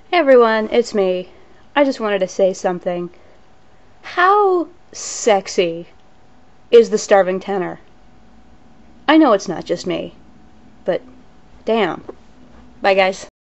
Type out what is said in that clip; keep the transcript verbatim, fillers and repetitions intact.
Hey everyone, it's me. I just wanted to say something. How sexy is the starving tenor? I know it's not just me, but damn. Bye guys.